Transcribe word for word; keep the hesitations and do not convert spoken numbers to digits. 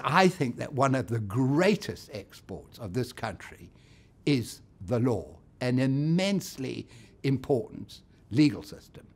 I think that one of the greatest exports of this country is the law, an immensely important legal system.